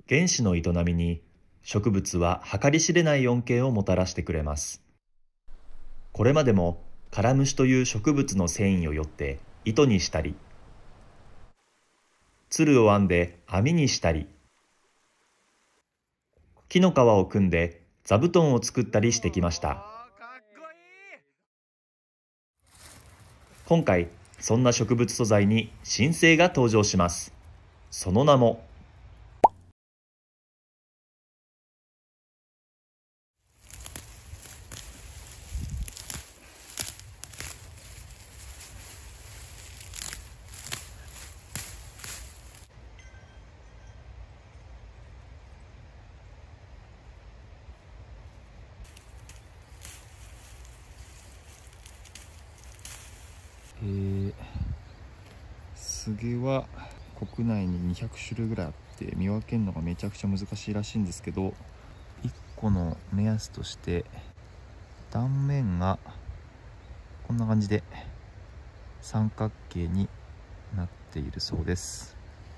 原子の営みに植物は計り知れない恩恵をもたらしてくれます。これまでもカラムシという植物の繊維をよって糸にしたり、鶴を編んで網にしたり、木の皮を組んで座布団を作ったりしてきました。今回、そんな植物素材に新星が登場します。その名も、 スゲは国内に200種類ぐらいあって見分けるのがめちゃくちゃ難しいらしいんですけど、1個の目安として断面がこんな感じで三角形になっているそうです。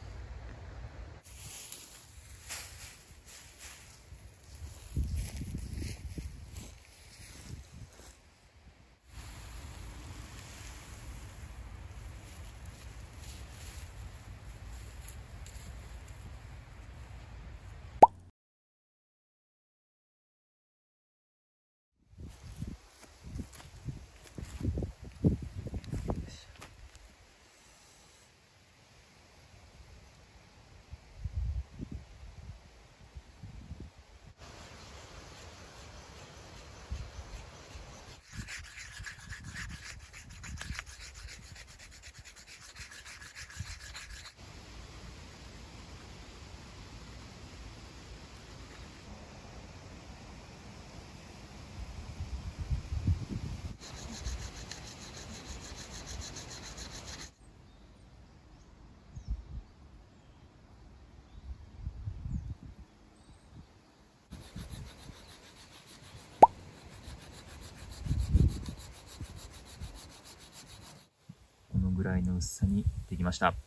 このぐらいの薄さにできました。よ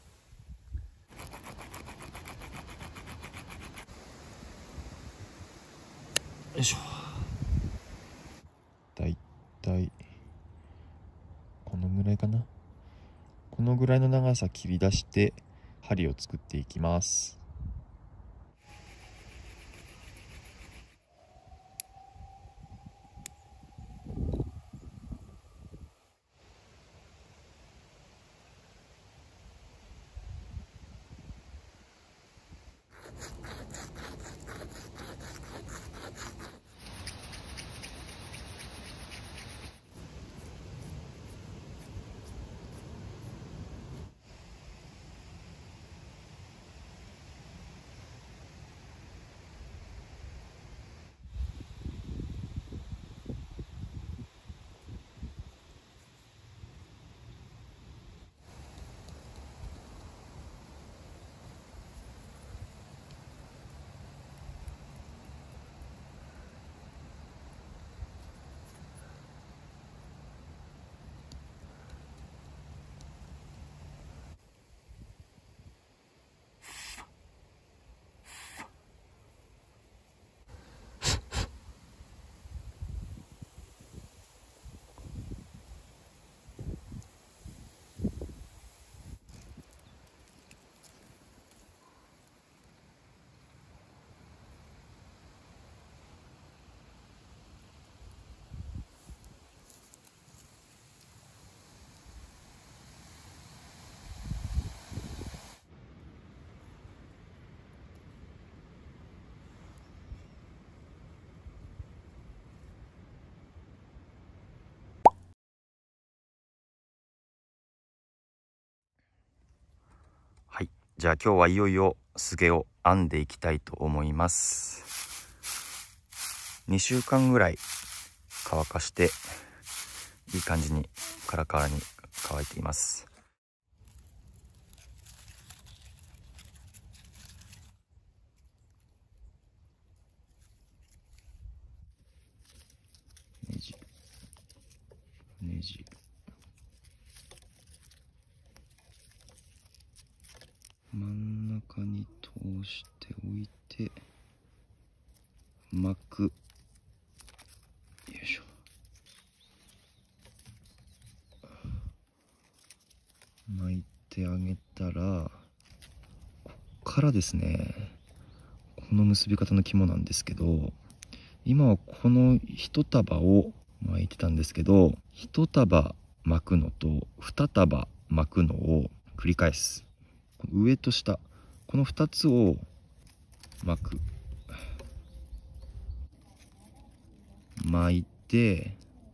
いしょ。だいたいこのぐらいかな。このぐらいの長さ切り出して針を作っていきます。はい、じゃあ今日はいよいよスゲを編んでいきたいと思います。2週間ぐらい乾かしていい感じにカラカラに乾いています。ねじねじ真ん中に通しておいて、 で巻く。よいしょ。巻いてあげたら、こっからですね、この結び方の肝なんですけど、今はこの一束を巻いてたんですけど、一束巻くのと二束巻くのを繰り返す。上と下、この2つを巻く。巻いて、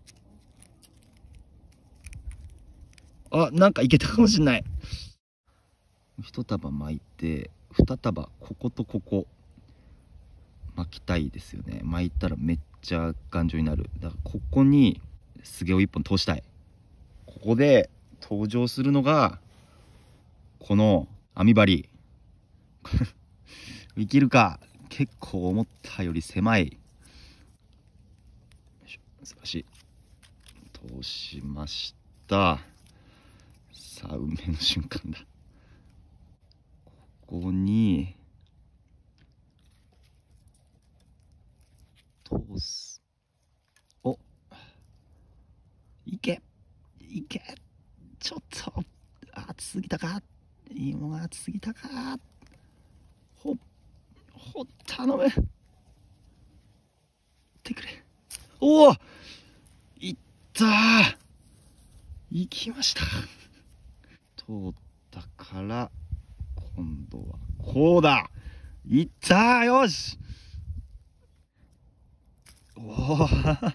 あ、なんかいけたかもしんない。一束巻いて、二束こことここ巻きたいですよね。巻いたらめっちゃ頑丈になる。だからここにすげを一本通したい。ここで登場するのがこの網針。いけるか。結構思ったより狭い。素晴らしい。通しました。さあ運命の瞬間だ。ここに通す。お、いけいけ。ちょっと熱すぎたか。芋が熱すぎたか。ほ頼むってくれ。おお、いったー。行きました。通ったから今度はこうだ。いったー。よし。おお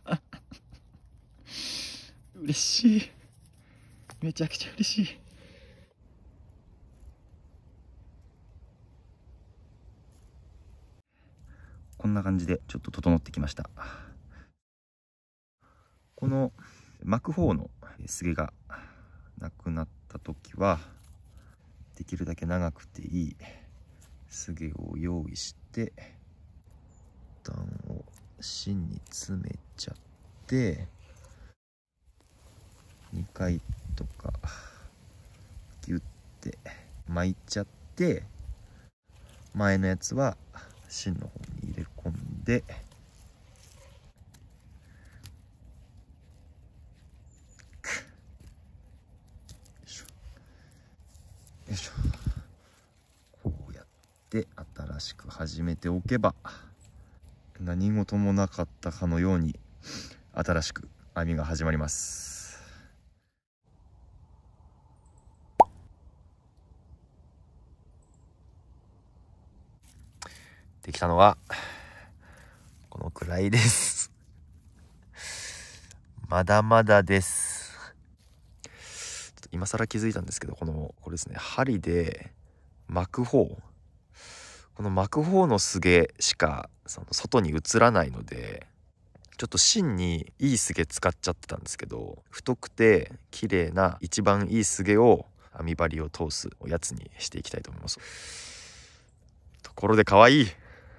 嬉しい。めちゃくちゃ嬉しい。こんな感じでちょっと整ってきました。この巻く方のすげがなくなった時は、できるだけ長くていいすげを用意して、段を芯に詰めちゃって、2回とかギュッて巻いちゃって、前のやつは芯の方に入れ込んで、よいしょ。こうやって新しく始めておけば、何事もなかったかのように新しく編みが始まります。できたのはこのくらいです。まだまだです。今更気づいたんですけど、これですね、針で巻く方、この巻く方のすげしか外に映らないので、ちょっと芯にいいすげ使っちゃってたんですけど、太くて綺麗な一番いいすげを網針を通すおやつにしていきたいと思います。ところで可愛い。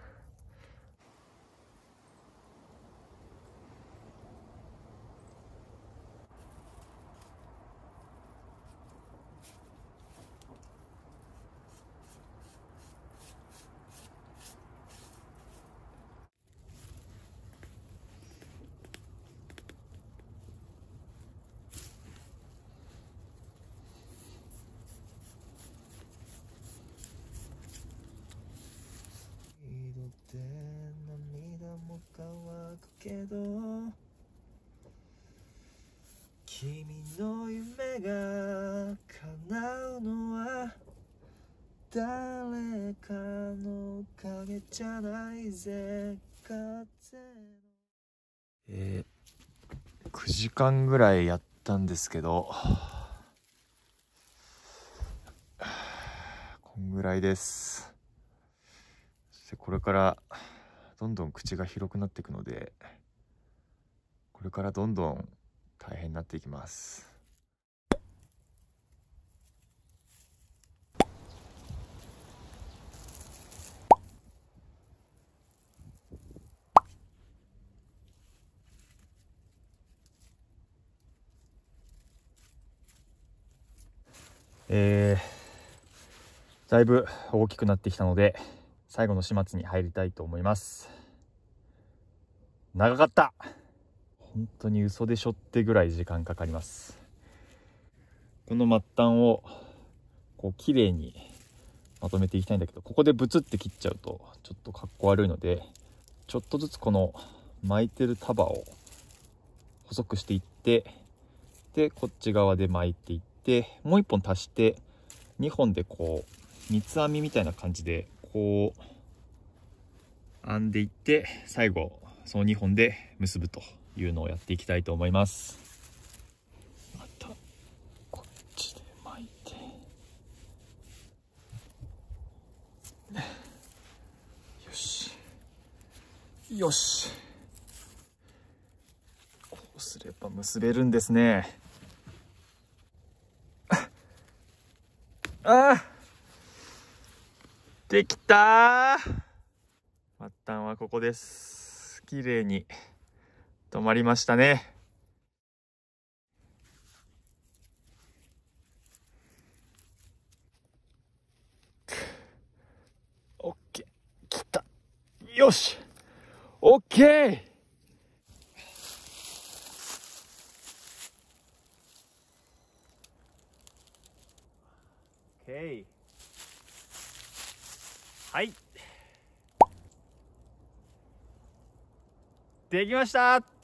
涙も乾くけど、君の夢が叶うのは誰かの影じゃないぜ。9時間ぐらいやったんですけど、こんぐらいです。そしてこれからどんどん口が広くなっていくので、これからどんどん大変になっていきます。だいぶ大きくなってきたので、 最後の始末に入りたいと思います。長かった。本当に嘘でしょってぐらい時間かかります。この末端をこう綺麗にまとめていきたいんだけど、ここでブツって切っちゃうとちょっとかっこ悪いので、ちょっとずつこの巻いてる束を細くしていって、でこっち側で巻いていって、もう一本足して2本でこう三つ編みみたいな感じでこう編んでいって、最後その2本で結ぶというのをやっていきたいと思います。またこっちで巻いて、よしよし、こうすれば結べるんですね。あ、できたー。末端はここです。綺麗に止まりましたね。オッケー、切った。よし、オッケー。はい、できました。